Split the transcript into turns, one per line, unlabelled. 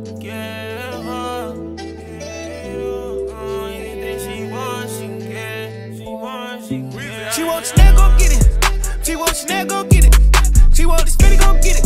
She want Chanel, go get it. She want Chanel, go get it. She want the spinny, go get it.